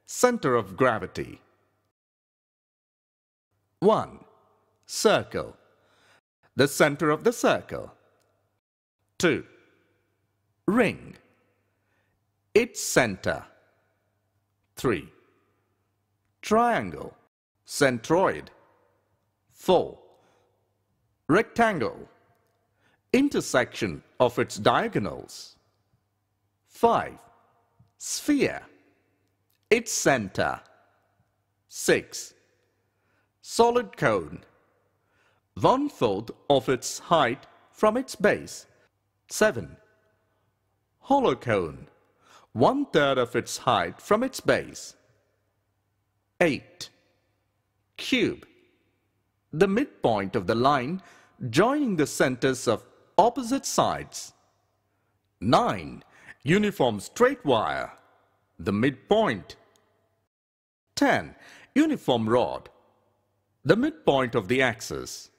Center of gravity. 1. Circle. The center of the circle. 2. Ring. Its center. 3. Triangle. Centroid. 4. Rectangle. Intersection of its diagonals. 5. Sphere. Its center. 6. Solid cone. 1/4 of its height from its base. 7. Hollow cone. 1/3 of its height from its base. 8. Cube. The midpoint of the line joining the centers of opposite sides. 9. Uniform straight wire. The midpoint. 10. Uniform rod. The midpoint of the axis.